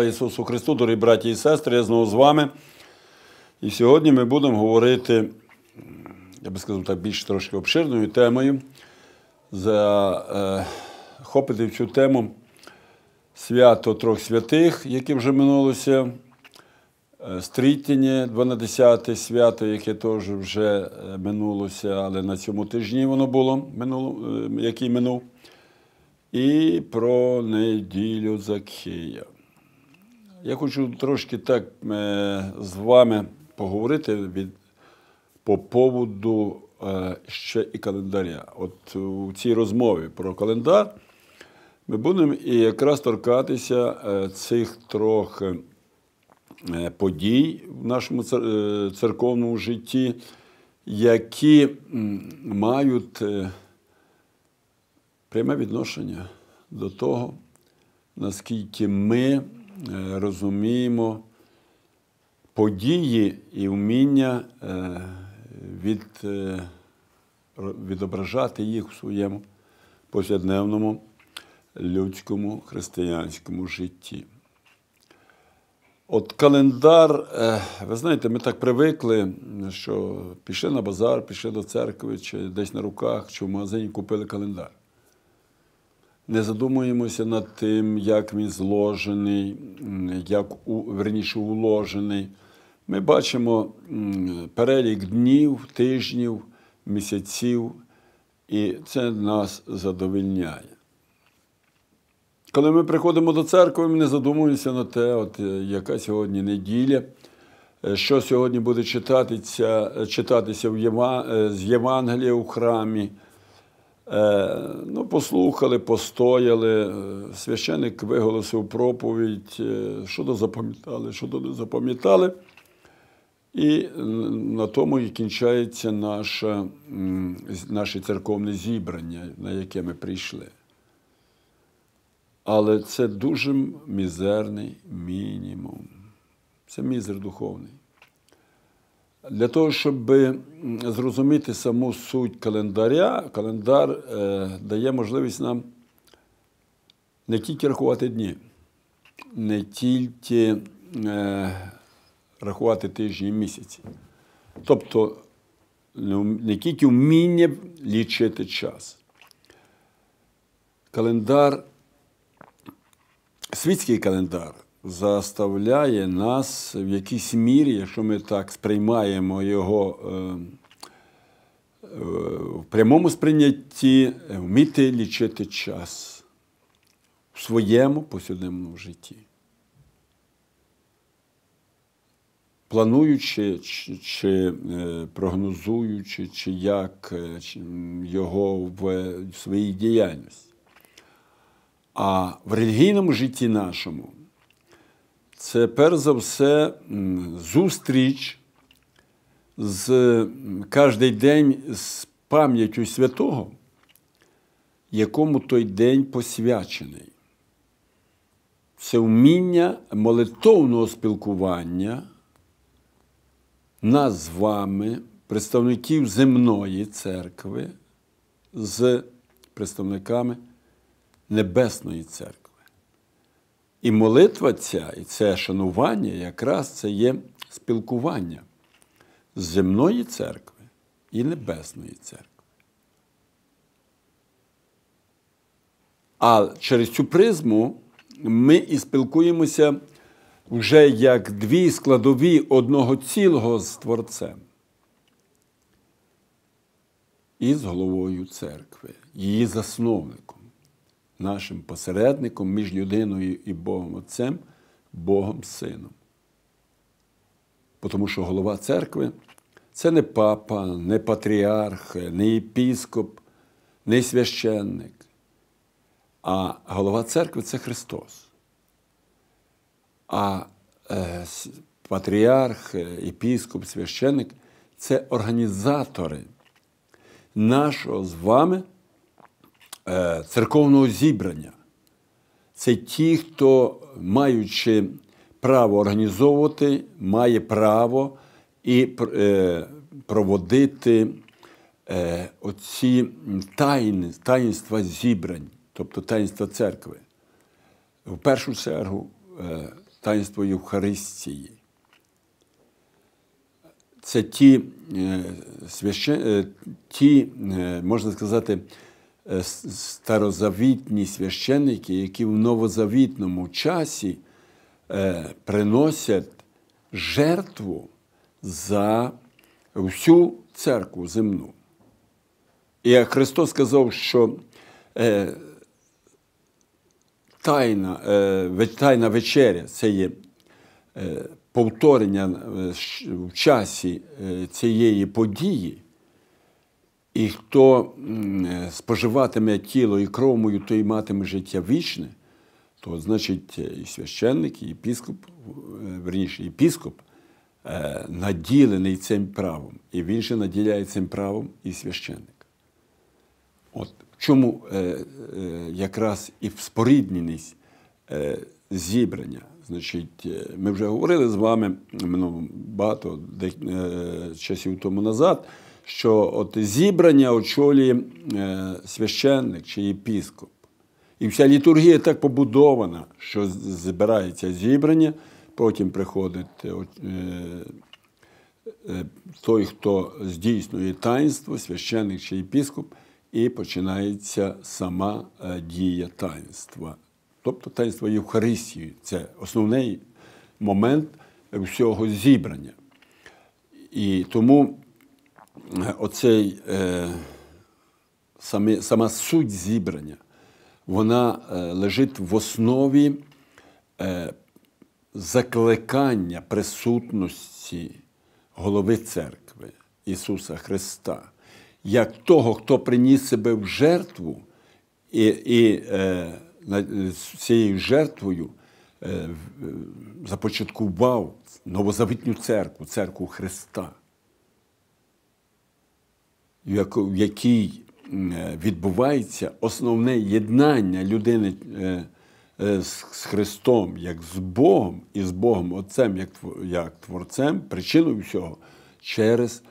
Слава Ісусу Христу, дорогі браті і сестри, я знову з вами. І сьогодні ми будемо говорити, я би сказав так, більш трошки обширною темою, захопити в цю тему свято Трьох Святих, яке вже минулося, Стрітення, 12-те свято, яке теж вже минулося, але на цьому тижні воно було, який минув, і про неділю Закхея. Я хочу трошки так з вами поговорити по поводу ще і календаря. От у цій розмові про календар ми будемо і якраз торкатися цих трьох подій в нашому церковному житті, які мають пряме відношення до того, наскільки ми розуміємо події і вміння відображати їх у своєму повсякденному людському християнському житті. От календар, ви знаєте, ми так привикли, що пішли на базар, пішли до церкви, чи десь на руках, чи в магазині купили календар. Не задумуємося над тим, як він зложений, верніше уложений. Ми бачимо перелік днів, тижнів, місяців, і це нас задовольняє. Коли ми приходимо до церкви, ми не задумуємося на те, яка сьогодні неділя, що сьогодні буде читатися з Євангелія у храмі. Послухали, постояли, священик виголосив проповідь, що-то запам'ятали, що-то не запам'ятали. І на тому і кінчається наше церковне зібрання, на яке ми прийшли. Але це дуже мізерний мінімум. Це мізер духовний. Для того, щоб зрозуміти саму суть календаря, календар дає можливість нам не тільки рахувати дні, не тільки рахувати тижні і місяці. Тобто, не тільки вміння лічити час. Світський календар заставляє нас в якійсь мірі, якщо ми так сприймаємо його в прямому сприйнятті, вміти лічити час в своєму повсякденному житті. Плануючи, чи прогнозуючи, чи як його в своїй діяльності. А в релігійному житті нашому це, перш за все, зустріч кожен день з пам'яттю святого, якому той день посвячений. Це вміння молитовного спілкування нас з вами, представників земної церкви, з представниками Небесної церкви. І молитва ця, і це шанування, якраз це є спілкування з земної церкви і Небесної церкви. А через цю призму ми і спілкуємося вже як дві складові одного цілого з Творцем. І з головою церкви, її засновником, нашим посередником між людиною і Богом Отцем, Богом Сином. Тому що голова церкви – це не папа, не патріарх, не єпископ, не священник. А голова церкви – це Христос. А патріарх, єпископ, священник – це організатори нашого з вами церковного зібрання. Це ті, хто, маючи право організовувати, має право і проводити оці таїнства зібрань, тобто таїнства церкви. В першу чергу таїнство Євхаристії. Це ті, можна сказати, старозавітні священники, які в новозавітному часі приносять жертву за всю церкву земну. І як Христос сказав, що тайна вечеря – це є повторення в часі цієї події, і хто споживатиме тіло і кров мою, той матиме життя вічне, то, значить, і священник, і єпископ наділений цим правом. І він же наділяє цим правом і священник. От в чому якраз і спорідненість зібрання. Значить, ми вже говорили з вами багато часів тому назад, що от зібрання очолює священник чи єпископ. І вся літургія так побудована, що збирається зібрання, потім приходить той, хто здійснює таїнство, священник чи єпископ, і починається сама дія таїнства. Тобто таїнство Євхаристії – це основний момент всього зібрання. І тому сама суть зібрання, вона лежить в основі закликання присутності голови церкви Ісуса Христа, як того, хто приніс себе в жертву і цією жертвою започаткував новозавітню церкву, церкву Христа, в якій відбувається основне єднання людини з Христом, як з Богом, і з Богом Отцем, як Творцем, причиною всього, через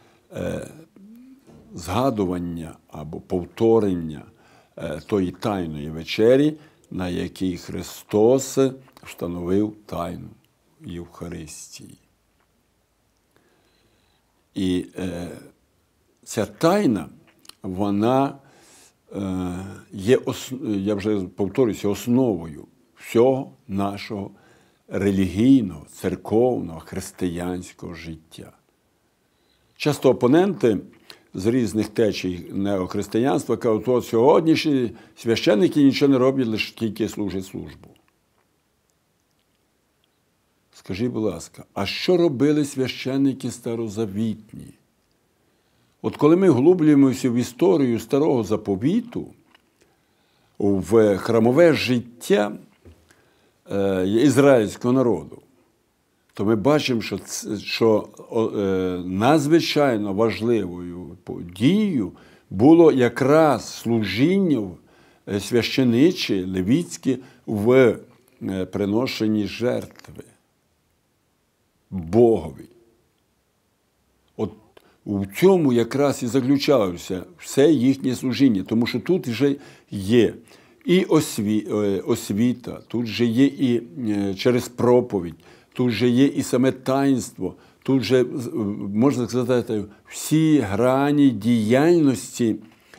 згадування або повторення тої тайної вечері, на якій Христос встановив тайну Євхаристії. І ця тайна, вона є, я вже повторюся, основою всього нашого релігійного, церковного, християнського життя. Часто опоненти з різних течій неохристиянства кажуть, що сьогоднішні священники нічого не роблять, лише тільки служать службу. Скажіть, будь ласка, а що робили священники старозавітні? От коли ми вглублюємося в історію старого заповіту, в храмове життя ізраїльського народу, то ми бачимо, що надзвичайно важливою подією було якраз служіння священиче, левітське в приношенні жертви Богові. От у цьому якраз і заключалося все їхнє служіння, тому що тут вже є і освіта, тут же є і через проповідь, тут же є і саме таїнство, тут же, можна сказати, всі грані діяльності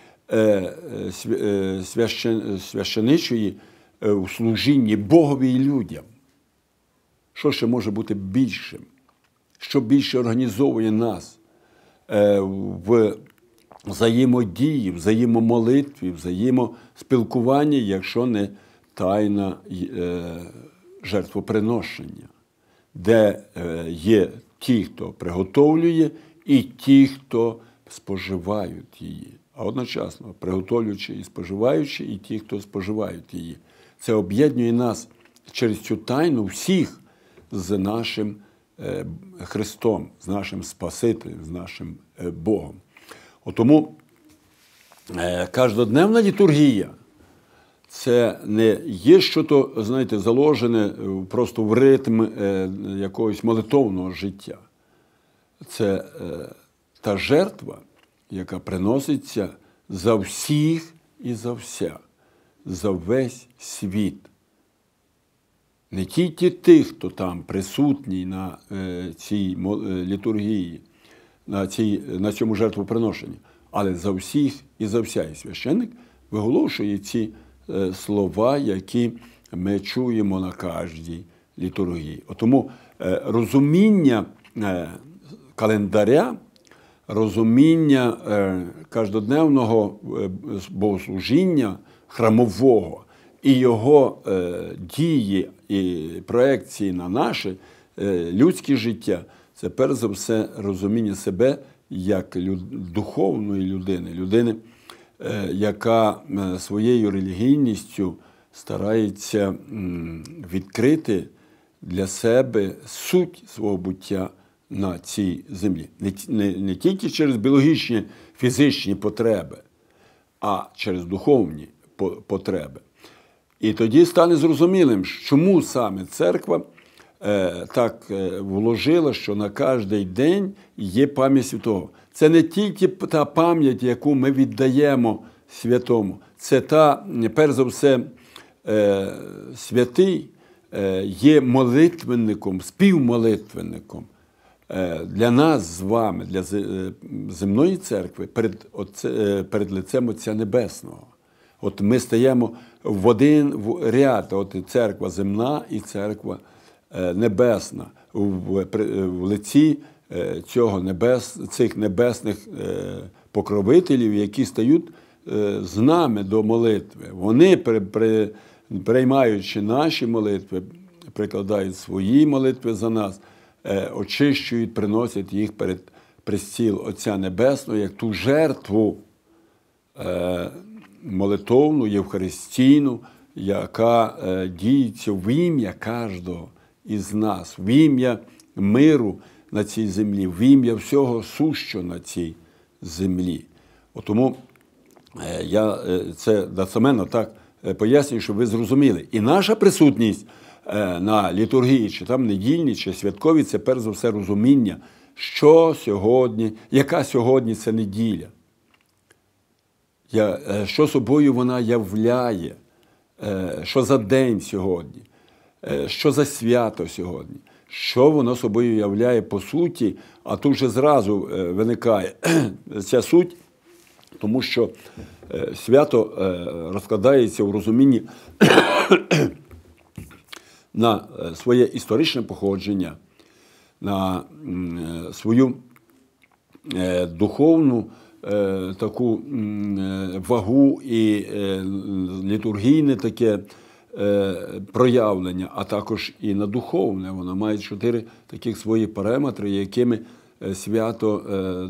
священичої в служінні Богові і людям. Що ще може бути більшим? Що більше організовує нас в взаємодії, взаємомолитві, взаємоспілкуванні, якщо не тайна жертвоприношення, де є ті, хто приготовлює, і ті, хто споживають її. А одночасно приготовлюючи і споживаючи, і ті, хто споживають її. Це об'єднує нас через цю тайну всіх з нашим Христом, з нашим Спасителем, з нашим Богом. Тому кожнодневна літургія – це не є щось, знаєте, заложене просто в ритм якогось молитовного життя. Це та жертва, яка приноситься за всіх і за вся, за весь світ. не тільки тих, хто там присутній на цій літургії, на цьому жертвоприношенні, але за всіх і за вся. І священник виголошує ці слова, які ми чуємо на кожній літургії. Тому розуміння календаря, розуміння кожноденного богослужіння храмового і його дії і проекції на наше людське життя – це перш за все розуміння себе як духовної людини, яка своєю релігійністю старається відкрити для себе суть свого буття на цій землі. Не тільки через біологічні, фізичні потреби, а через духовні потреби. І тоді стане зрозумілим, чому саме церква так вложила, що на кожний день є пам'ять святого. Це не тільки та пам'ять, яку ми віддаємо святому. Це та, перш за все, святий є молитвенником, співмолитвенником для нас з вами, для земної церкви, перед лицем Отця Небесного. От ми стаємо в один ряд, от церква земна і церква небесна, в лиці цих небесних покровителів, які стають з нами до молитви. Вони, приймаючи наші молитви, прикладають свої молитви за нас, очищують, приносять їх перед престіл Отця Небесного, як ту жертву молитовну, євхаристійну, яка діється в ім'я кожного із нас, в ім'я миру на цій землі, в ім'я всього сущого на цій землі. Тому я це достеменно так пояснюю, щоб ви зрозуміли. І наша присутність на літургії, чи там недільні, чи святкові, це перш за все розуміння, що сьогодні, яка сьогодні це неділя, що собою вона являє, що за день сьогодні, що за свято сьогодні, що воно собою являє по суті, а тут вже зразу виникає ця суть, тому що свято розкладається у розумінні на своє історичне походження, на свою духовну таку вагу і літургійне таке проявлення, а також і на духовне. Воно має 4 таких свої параметри, якими свято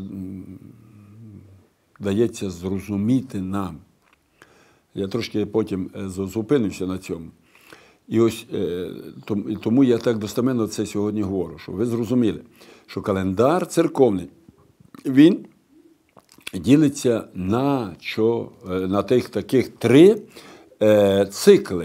дається зрозуміти нам. Я трошки потім зупинився на цьому. І ось тому я так достеменно це сьогодні говорю, щоб ви зрозуміли, що календар церковний, він ділиться на тих таких 3 цикли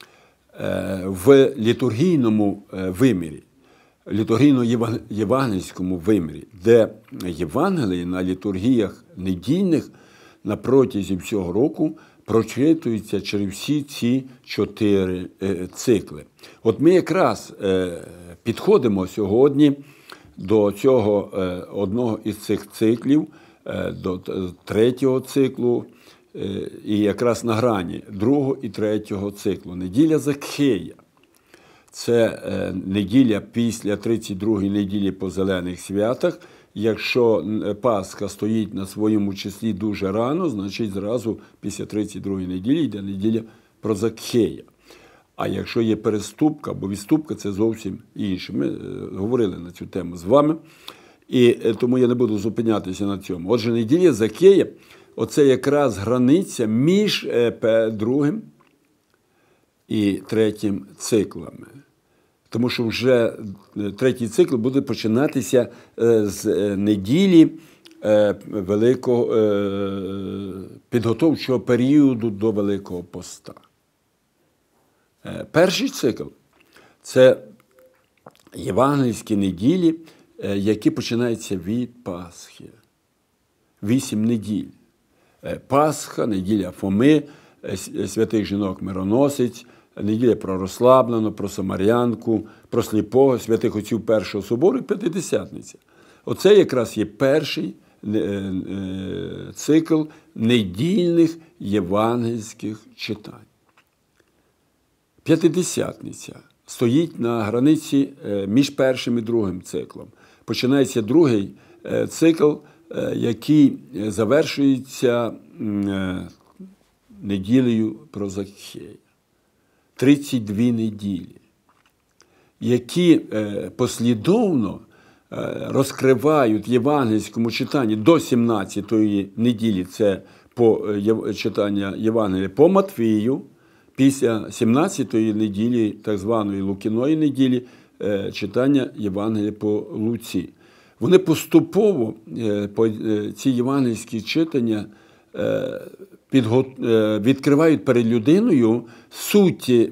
в літургійному вимірі, літургійно-євангельському вимірі, де Євангелії на літургіях недільних на протязі всього року прочитуються через всі ці 4 цикли. От ми якраз підходимо сьогодні до цього одного із цих циклів, до 3-го циклу, і якраз на грані 2-го і 3-го циклу. Неділя Закхея. Це неділя після 32-ї неділі по Зелених святах. Якщо Пасха стоїть на своєму числі дуже рано, значить зразу після 32-ї неділі йде неділя про Закхея. А якщо є переступка або відступка, це зовсім інше. Ми говорили на цю тему з вами, і тому я не буду зупинятися на цьому. Отже, неділя Закхея – оце якраз границя між 2-м і 3-м циклами. Тому що вже 3-й цикл буде починатися з неділі великого підготовчого періоду до Великого Поста. Перший цикл – це євангельські неділі, які починаються від Пасхи. 8 неділь. Пасха, неділя Фоми, святих жінок-мироносець, неділя про розслаблену, про самарянку, про сліпого, святих отців Першого собору і П'ятидесятниця. Оце якраз є перший цикл недільних євангельських читань. П'ятидесятниця стоїть на границі між першим і другим циклом. Починається другий цикл, який завершується неділею про Закхея. 32 неділі, які послідовно розкривають в євангельському читанні до 17-ї неділі, це читання Євангелія по Матвію, після 17-ї неділі, так званої Лукіної неділі, читання Євангелія по Луці. Вони поступово, ці євангельські читання, відкривають перед людиною суті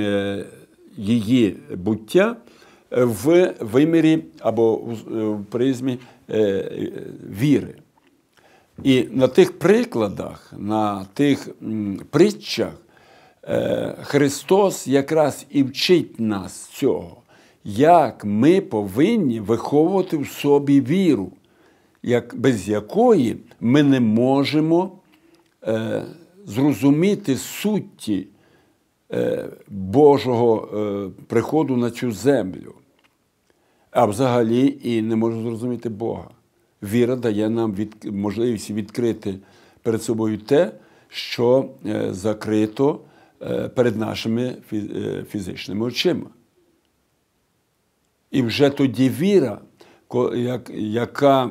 її буття в вимірі або в призмі віри. І на тих прикладах, на тих притчах Христос якраз і вчить нас цього, як ми повинні виховувати в собі віру, без якої ми не можемо зрозуміти суті Божого приходу на цю землю, а взагалі і не можемо зрозуміти Бога. Віра дає нам можливість відкрити перед собою те, що закрито перед нашими фізичними очима. І вже тоді віра, яка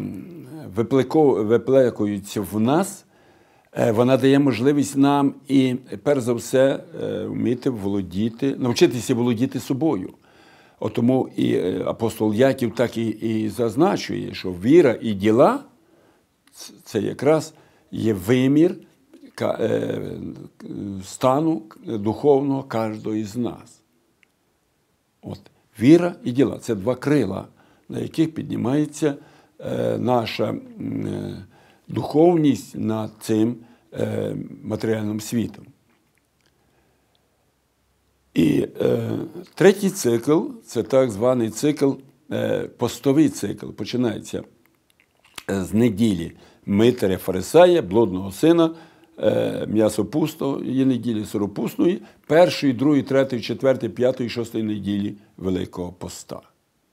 виплекується в нас, вона дає можливість нам і, перш за все, вміти володіти, навчитися володіти собою. Тому і апостол Яків так і зазначує, що віра і діла – це якраз є вимір стану духовного кожного із нас. Віра і діла – це два крила, на яких піднімається наша духовність над цим матеріальним світом. І третій цикл – це так званий цикл, постовий цикл. Починається з неділі Митаря Фарисея, блудного сина, м'ясопустої неділі, сиропусної, першої, другої, третьої, четвертої, п'ятої, шостої неділі Великого Поста.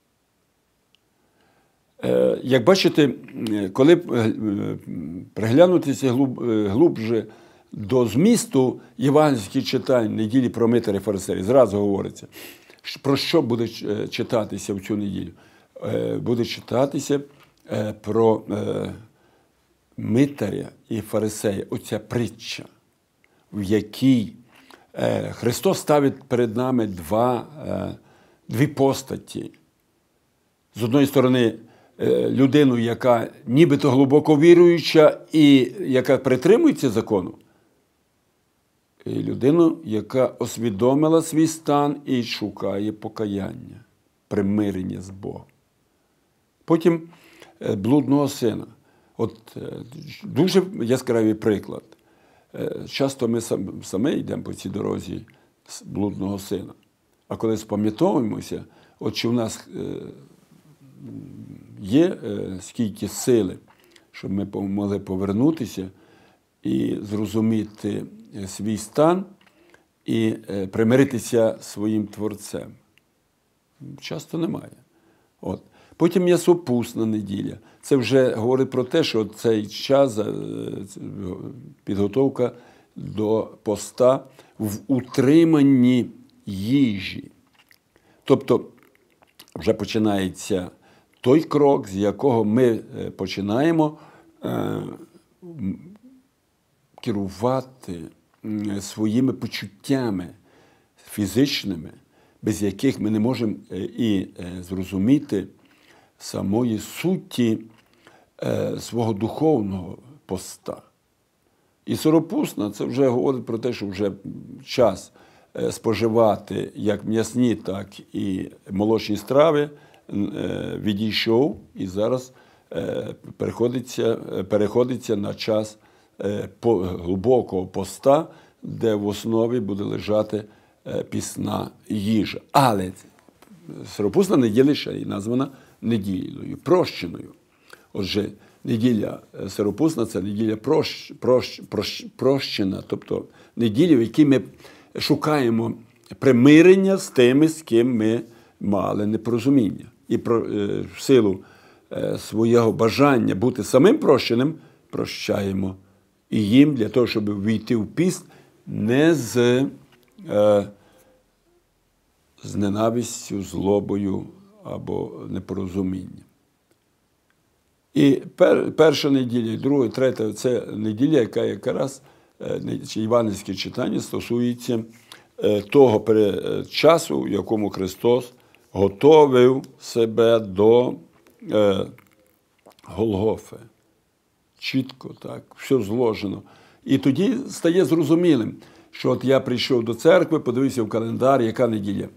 Як бачите, коли приглянутися глубже до змісту євангельських читань неділі про Митаря Фарисея, зразу говориться, про що буде читатися в цю неділю. Буде читатися про Митаря і Фарисея, оця притча, в якій Христос ставить перед нами дві постаті. З одної сторони, людину, яка нібито глибоко віруюча і яка притримується закону, і людину, яка усвідомила свій стан і шукає покаяння, примирення з Богом. Потім блудного сина. Дуже яскравий приклад. Часто ми самі йдемо по цій дорозі з блудного сина. А коли спам'ятовуємося, чи в нас є скільки сили, щоб ми могли повернутися і зрозуміти свій стан і примиритися зі своїм Творцем. Часто немає. Потім м'ясопусна неділя. Це вже говорить про те, що цей час, підготовка до поста в утриманні їжі. Тобто вже починається той крок, з якого ми починаємо керувати своїми почуттями фізичними, без яких ми не можемо і зрозуміти самої суті свого духовного поста. І сиропусна – це вже говорить про те, що вже час споживати як м'ясні, так і молочні страви відійшов, і зараз переходиться на час глибокого поста, де в основі буде лежати пісна їжа. Але Сиропусна неділя ще й названа неділею, прощеною. Отже, неділя Сиропусна – це неділя прощена, тобто неділя, в якій ми шукаємо примирення з тими, з ким ми мали непорозуміння. І в силу свого бажання бути самим прощеним, прощаємо і їм для того, щоб війти в піст не з ненавистю, злобою або непорозумінням. І перша неділя, і друга, і третя – це неділя, яка якраз, євангельське читання, стосується того часу, в якому Христос готовив себе до Голгофи. Чітко так, все зложено. І тоді стає зрозумілим, що от я прийшов до церкви, подивився в календар, яка неділя?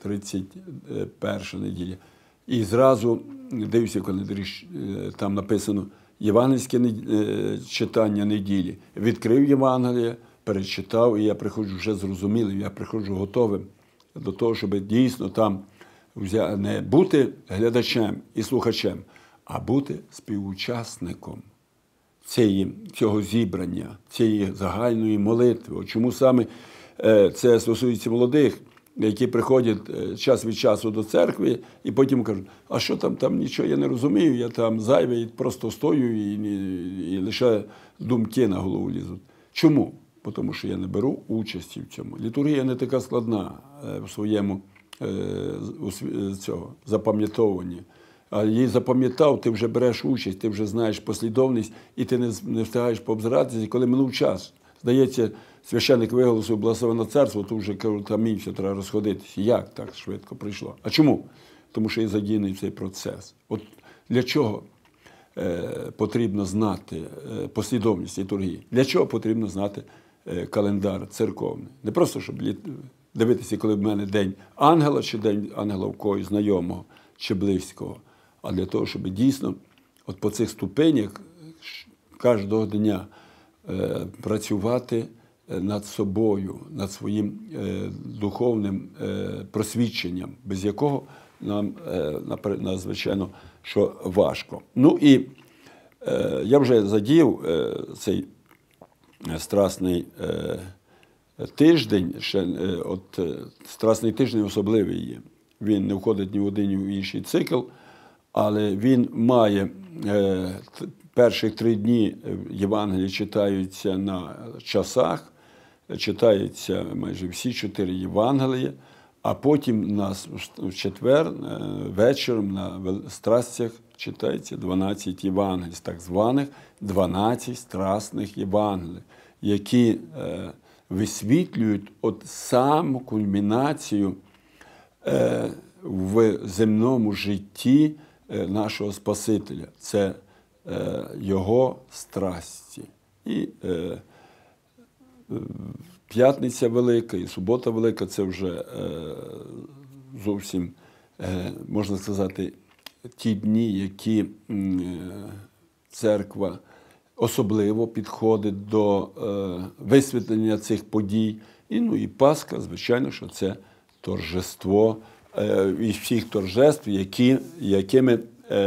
31 неділя. І зразу дивився в календарі, там написано євангельське читання неділі. Відкрив Євангеліє, перечитав, і я приходжу вже зрозумілим, я приходжу готовим до того, щоб дійсно там не бути глядачем і слухачем, а бути співучасником цього зібрання, цієї загальної молитви. От чому саме це стосується молодих, які приходять час від часу до церкви і потім кажуть, а що там нічого я не розумію, я там зайвий, просто стою і лише думки на голову лізуть. Чому? Тому що я не беру участі в цьому. Літургія не така складна в своєму запам'ятовуванні. А її запам'ятав, ти вже береш участь, ти вже знаєш послідовність, і ти не встигаєш пообзиратися, коли минув час. Здається, священник виголосив благословенне царство, то вже кажуть, амінь, все, треба розходитися. Як так швидко прийшло? А чому? Тому що є задіяний цей процес. От для чого потрібно знати послідовність літургії? Для чого потрібно знати календар церковний? Не просто, щоб дивитися, коли в мене день ангела, чи день ангела в когось знайомого, чи близького, а для того, щоб дійсно от по цих ступенях кожного дня працювати над собою, над своїм духовним просвідченням, без якого нам надзвичайно що важко. Ну і я вже задіяв цей страсний тиждень, страсний тиждень особливий є. Він не входить ні в один, ні в інший цикл, але він має перших 3 дні Євангелії читаються на часах, читаються майже всі 4 Євангелія, а потім в четвер вечором на страстях читається 12 Євангелій, так званих 12 страсних Євангелій, які висвітлюють от саму кульмінацію в земному житті нашого Спасителя. Це Його страсті. І П'ятниця Велика, і Субота Велика – це вже зовсім, можна сказати, ті дні, які церква особливо підходить до висвітлення цих подій. І Пасха, звичайно, що це торжество із всіх торжеств, якими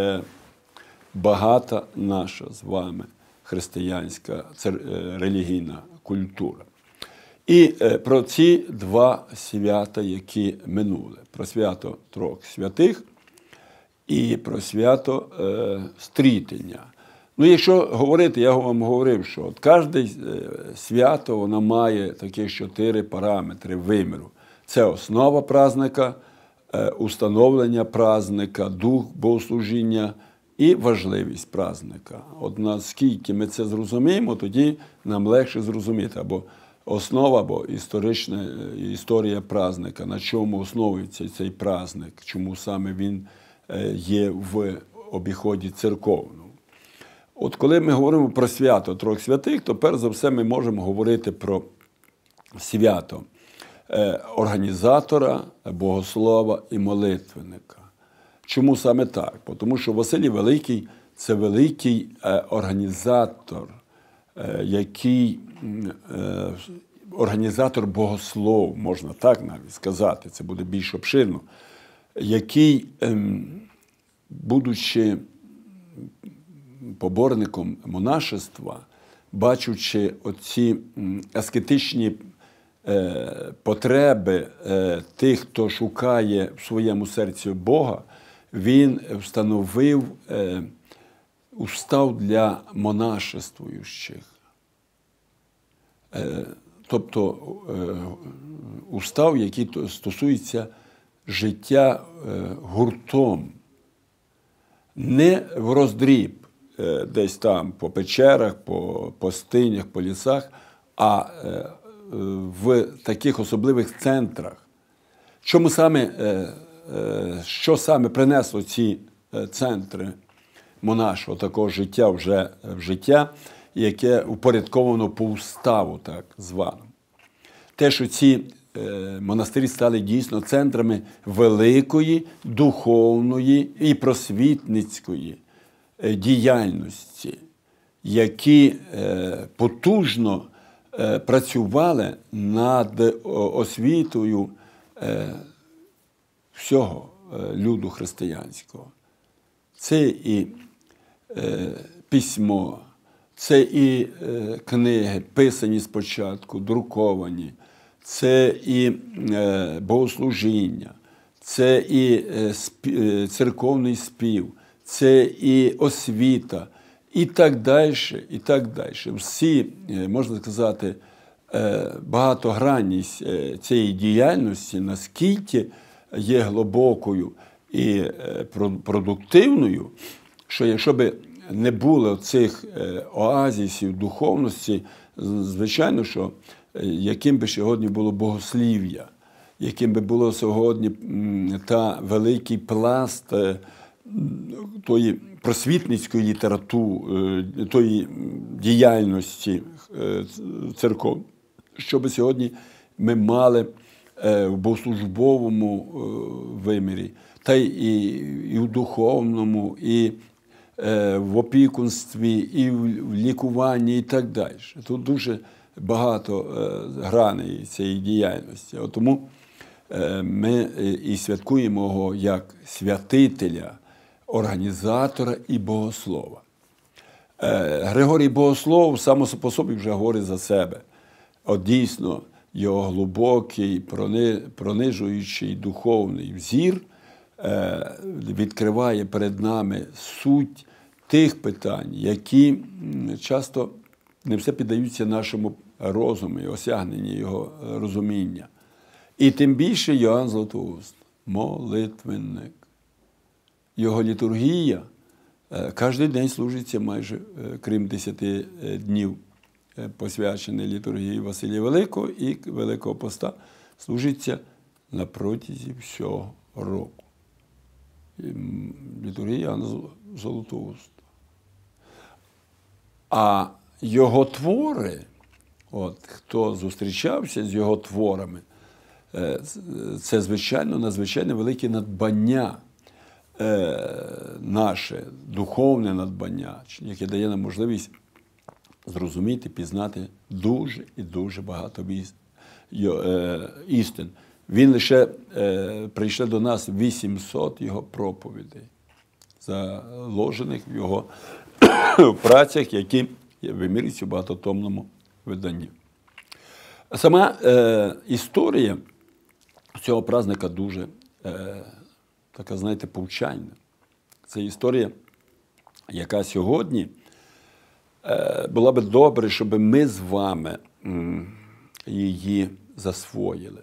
багата наша з вами християнська релігійна культура. І про ці 2 свята, які минули. Про свято Трьох Святих і про свято Стрітення. Ну, якщо говорити, я вам говорив, що от кожне свято, воно має такі 4 параметри виміру. Це основа праздника, установлення праздника, дух богослужіння і важливість праздника. От наскільки ми це зрозуміємо, тоді нам легше зрозуміти або основа, або історія праздника, на чому основується цей праздник, чому саме він є в обіході церковному. От коли ми говоримо про свято Трьох Святих, то перш за все ми можемо говорити про свято організатора, богослова і молитвенника. Чому саме так? Тому що Василій Великий – це великий організатор, який організатор богослов, можна так навіть сказати, це буде більш обширно, який, будучи поборником монашества, бачучи оці аскетичні потреби тих, хто шукає в своєму серці Бога, він встановив устав для монашествуючих. Тобто устав, який стосується життя гуртом, не в роздріб, десь там по печерах, по пустинях, по лісах, а в таких особливих центрах. Що саме принесло ці центри монашого такого життя вже в життя, яке упорядковано по уставу, так званому? Те, що ці монастирі стали дійсно центрами великої духовної і просвітницької діяльності, які потужно працювали над освітою всього люду християнського. Це і письмо, це і книги, писані спочатку, друковані, це і богослужіння, це і церковний спів, це і освіта, і так далі, і так далі. Всі, можна сказати, багатогранність цієї діяльності наскільки є глибокою і продуктивною, що якщо б не було цих оазисів духовності, звичайно, що яким би сьогодні було богослів'я, яким би було сьогодні та великий пласт тої просвітницької літератури, тої діяльності церков, щоб сьогодні ми мали в богослужбовому вимірі, та і в духовному, і в опікунстві, і в лікуванні, і так далі. Тут дуже багато граней цієї діяльності. Тому ми і святкуємо його як святителя, організатора і богослова. Григорій Богослов сам по собі вже говорить за себе. От дійсно, його глибокий, пронижуючий духовний взір відкриває перед нами суть тих питань, які часто не все піддаються нашому розуму, осягненню його розуміння. І тим більше Йоанн Златоуст – молитвенник. Його літургія кожен день служиться майже, крім 10 днів, посвячений літургії Василія Великого і Великого Поста, служиться на протязі всього року. Літургія Йоанна Златоуста. А його твори, хто зустрічався з його творами, це, звичайно, надзвичайно велике надбання наше, духовне надбання, яке дає нам можливість зрозуміти, пізнати дуже і дуже багато істин. Він лише прийшли до нас 800 його проповідей, заложених в його працях, які вимірюються в багатотомному виданні. Сама історія цього праздника дуже така, знаєте, повчальна. Це історія, яка сьогодні була би добре, щоб ми з вами її засвоїли.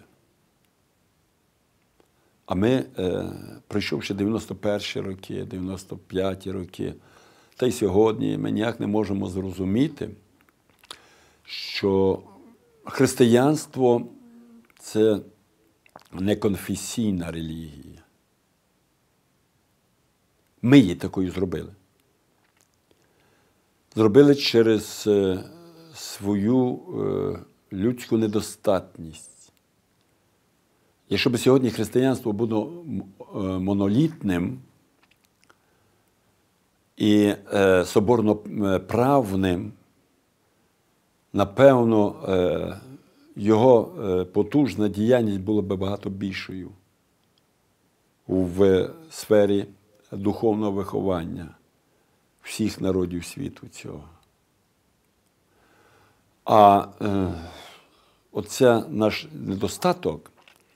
А ми, пройшовши 91-ті роки, 95-ті роки, та й сьогодні ми ніяк не можемо зрозуміти, що християнство – це не конфесійна релігія. Ми її такою зробили. Зробили через свою людську недостатність. Якщо б сьогодні християнство було монолітним і соборно-правним, напевно, його потужна діяльність була б багато більшою в сфері духовного виховання всіх народів світу цього. А оце наш недостаток,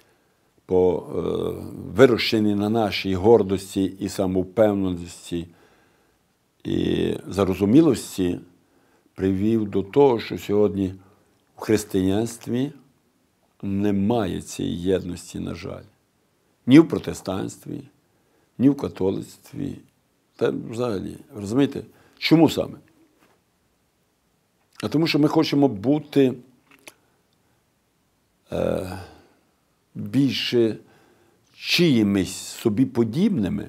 вирощений на нашій гордості і самовпевненості і зарозумілості, привів до того, що сьогодні в християнстві немає цієї єдності, на жаль. Ні в протестанстві, ні в католицтві. Та взагалі, розумієте, чому саме? А тому що ми хочемо бути більше чиїмись собі подібними,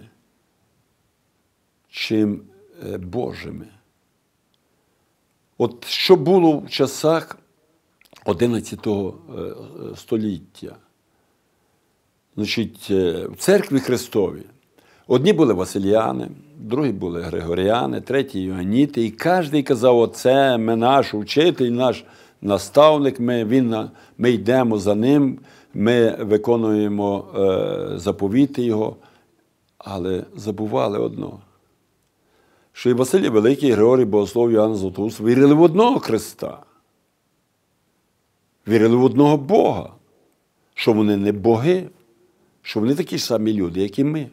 чим Божими. От що було в часах XI століття? Значить, в церкві Христовій одні були василіяни, другі були григоріани, треті іоанніти, і кожен казав: оце ми наш учитель, наш наставник, ми йдемо за ним, ми виконуємо заповіти його. Але забували одно, що і Василій Великий, і Григорій Богослов, і Іоанн Златоуст вірили в одного Христа, вірили в одного Бога, що вони не боги, що вони такі ж самі люди, як і ми.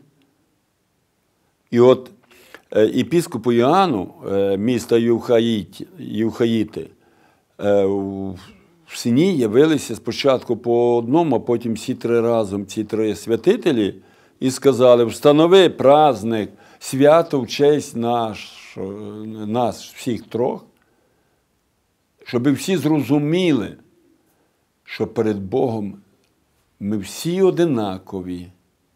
І от єпископу Іоанну міста Євхаїти в Сині явилися спочатку по одному, а потім всі три разом, ці три святителі, і сказали: встанови праздник, свято в честь нас всіх трьох, щоб всі зрозуміли, що перед Богом ми всі одинакові.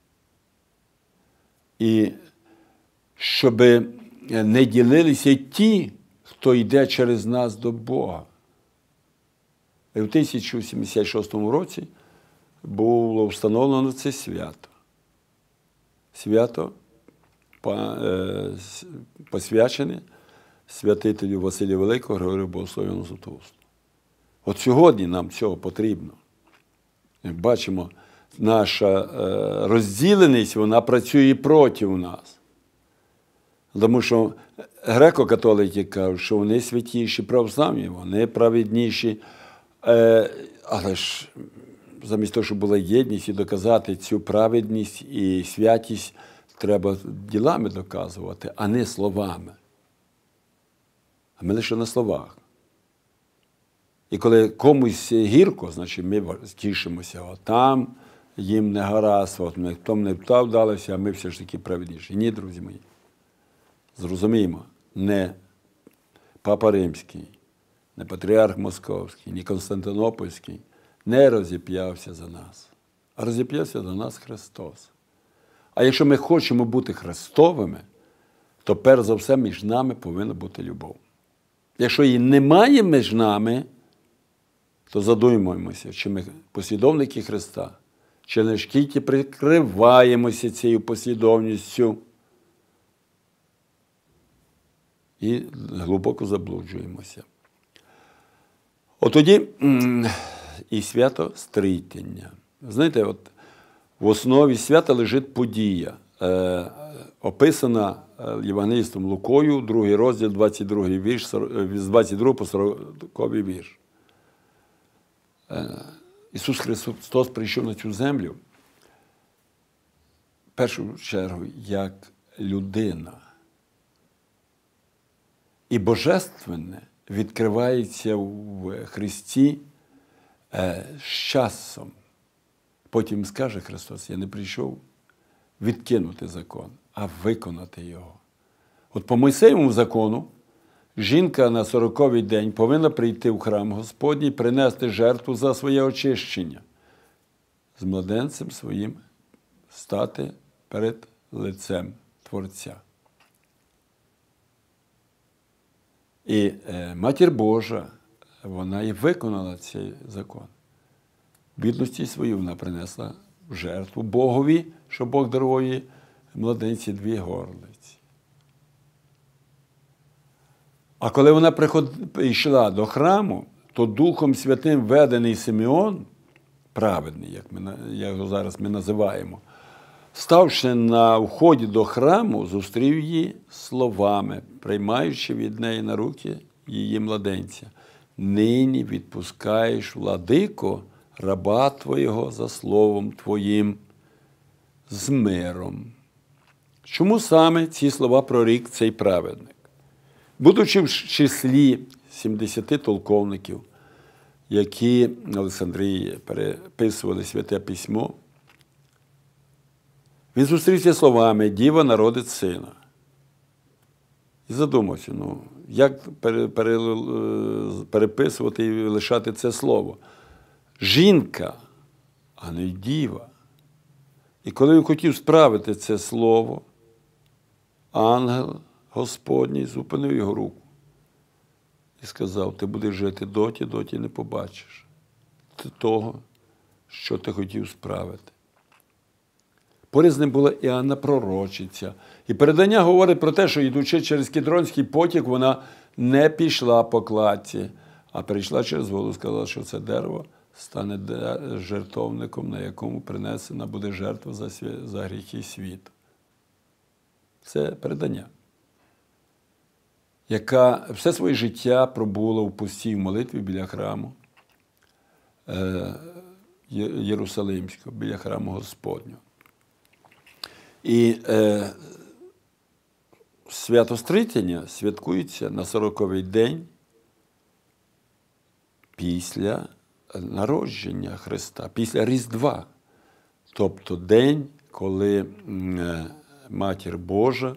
І щоб не ділилися ті, хто йде через нас до Бога. І в 1076 році було встановлено це свято. Свято посвячене святителю Василію Великого, Григорію Богослову, Іоанну Златоусту. От сьогодні нам цього потрібно. Як бачимо, наша розділеність, вона працює проти нас. Тому що греко-католики кажуть, що вони святіші, православні, вони праведніші. Але ж замість того, щоб була єдність і доказати цю праведність і святість, треба ділами доказувати, а не словами. А ми лише на словах. І коли комусь гірко, значить ми тішимося. От там їм не гаразд, от ми там не вдалося, а ми все ж таки праведніші. Ні, друзі мої. Зрозуміємо, не Папа Римський, не Патріарх Московський, ні Константинопольський не розіп'явся за нас, а розіп'явся за нас Христос. А якщо ми хочемо бути Христовими, то перш за все між нами повинна бути любов. Якщо її немає між нами, то задумаємося, чи ми послідовники Христа, чи не тільки прикриваємося цією послідовністю і глибоко заблуджуємося. От тоді і свято Стрітення. Знаєте, от в основі свята лежить подія, описана Євангелістом Лукою, 2 розділ, 22 вірш, з 22 по 40 вірш. Ісус Христос прийшов на цю землю, в першу чергу, як людина. І божественне відкривається в Христі з часом. Потім скаже Христос: я не прийшов відкинути закон, а виконати його. От по Мойсеєвому закону жінка на 40-й день повинна прийти в храм Господній, принести жертву за своє очищення, з младенцем своїм стати перед лицем Творця. І Матір Божа, вона і виконала цей закон. Бідності свою вона принесла в жертву Богові, що Бог дарував їй младенці 2 горлиці. А коли вона йшла до храму, то Духом Святим ведений Симеон, праведний, як його зараз ми називаємо, ставши на вході до храму, зустрів її словами, приймаючи від неї на руки її младенця. «Нині відпускаєш, владико, раба Твого за словом Твоїм з миром». Чому саме ці слова прорік цей праведник? Будучи в числі 70 толковників, які в Олександрії переписували Святе Письмо, він зустрівся словами «Діва народить сина». І задумався, як переписувати і лишати це слово? Жінка, а не діва. І коли він хотів справити це слово, ангел Господній зупинив його руку і сказав: ти будеш жити доті не побачиш того, що ти хотів справити. Поряд з ним була Іоанна Пророчиця. І передання говорить про те, що, йдучи через Кідронський потік, вона не пішла по кладці, а перейшла через воду і сказала, що це дерево стане жертовником, на якому принесена буде жертва за гріхи світу. Це передання, яка все своє життя пробула в постій молитві біля храму Єрусалимського, біля храму Господнього. І свято Стрітення святкується на 40-й день після народження Христа, після Різдва. Тобто день, коли Матір Божа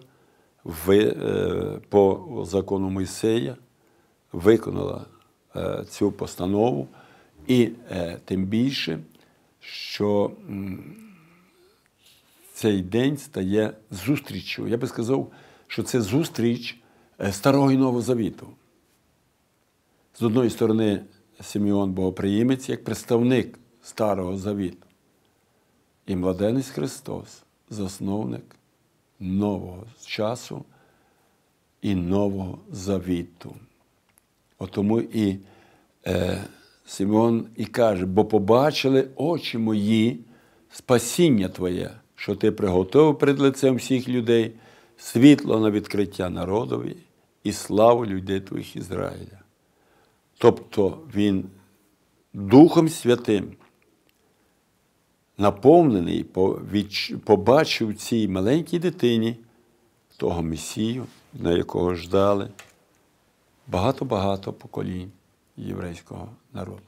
по закону Мойсея виконала цю постанову. І тим більше, що цей день стає зустріччю. Я би сказав, що це зустріч Старого і Нового Завіту. З одної сторони, Симеон Богоприємець як представник Старого Завіту. І младенець Христос, засновник нового часу і Нового Завіту. От тому і Симеон і каже: бо побачили очі мої спасіння Твоє, що Ти приготовив перед лицем всіх людей, світло на відкриття народові і славу людей Твоїх Ізраїля. Тобто він Духом Святим наповнений, побачив в цій маленькій дитині того Месію, на якого ждали багато-багато поколінь єврейського народу.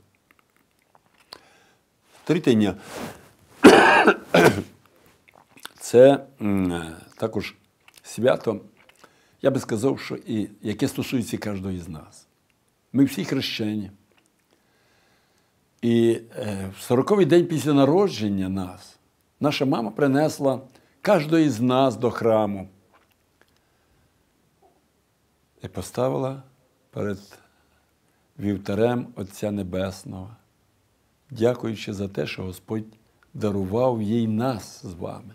Стрітення – це також свято, я би сказав, що і яке стосується кожного із нас. Ми всі хрещені. І в 40-й день після народження нас наша мама принесла кожного із нас до храму і поставила перед вівтарем Отця Небесного, дякуючи за те, що Господь дарував їй нас з вами.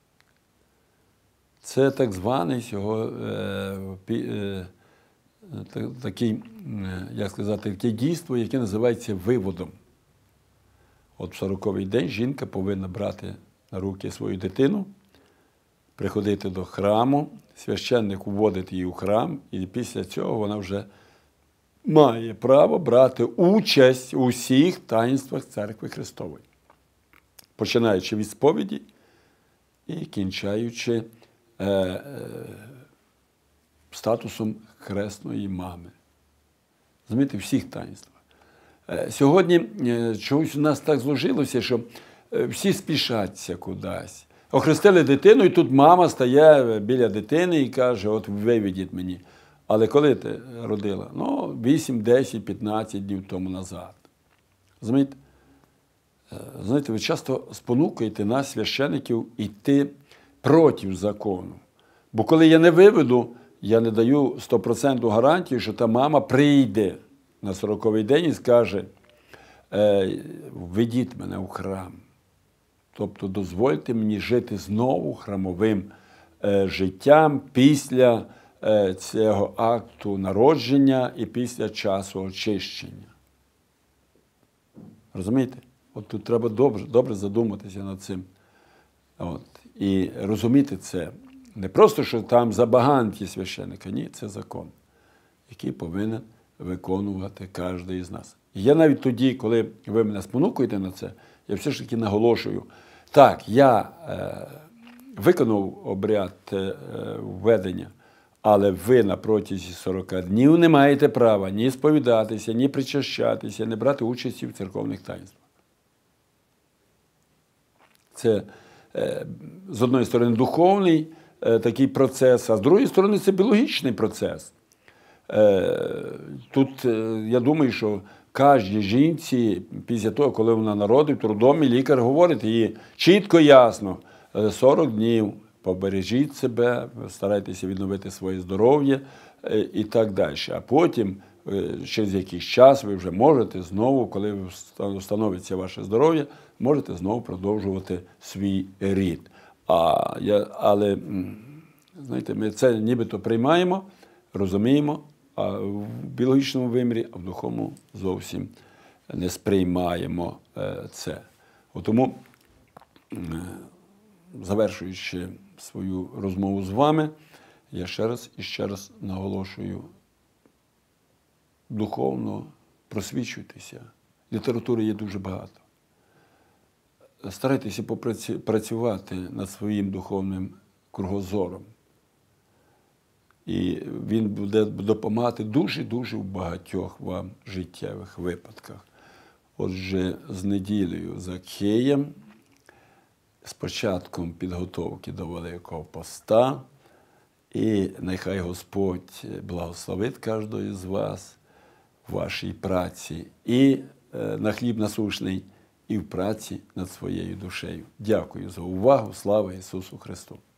Це так званий такий, як сказати, таке дійство, яке називається виводом. От в 40-й день жінка повинна брати на руки свою дитину, приходити до храму, священник вводить її у храм, і після цього вона вже має право брати участь у всіх таїнствах Церкви Христової, починаючи від сповіді і кінчаючи статусом хресної мами. Розумієте, всіх таїнствах. Сьогодні чогось у нас так зложилося, що всі спішаться кудись. Охрестили дитину, і тут мама стає біля дитини і каже: от виведіть мені. Але коли ти родила? 8, 10, 15 днів тому назад. Розумієте? Знаєте, ви часто спонукаєте нас, священиків, йти проти закону. Бо коли я не виведу, я не даю 100% гарантію, що та мама прийде на 40-й день і скаже: введіть мене у храм. Тобто дозвольте мені жити знову храмовим життям після цього акту народження і після часу очищення. Розумієте? От тут треба добре задуматися над цим. От. І розуміти це. Не просто, що там забаганки священника. Ні, це закон, який повинен виконувати кожен із нас. І я навіть тоді, коли ви мене спонукуєте на це, я все ж таки наголошую. Так, я виконав обряд введення, але ви на протязі 40 днів не маєте права ні сповідатися, ні причащатися, ні брати участі в церковних таїнствах. Це, з одної сторони, духовний такий процес, а з другої сторони, це біологічний процес. Тут, я думаю, що кожній жінці, після того, коли вона народить, в роддомі лікар говорить їй чітко, ясно, 40 днів побережіть себе, старайтеся відновити своє здоров'я і так далі. А потім, через якийсь час, ви вже можете знову, коли встановиться ваше здоров'я, можете знову продовжувати свій рід. Але, знаєте, ми це нібито приймаємо, розуміємо, а в біологічному вимірі, а в духовному зовсім не сприймаємо це. Тому, завершуючи свою розмову з вами, я ще раз наголошую: духовно просвічуйтеся. Літератури є дуже багато. Старайтеся попрацювати над своїм духовним кругозором. І він буде допомагати дуже-дуже в багатьох вам життєвих випадках. Отже, з неділею Закхеєм, з початком підготовки до Великого Поста, і нехай Господь благословить кожного із вас в вашій праці і на хліб насущний, і в праці над своєю душею. Дякую за увагу. Слава Ісусу Христу!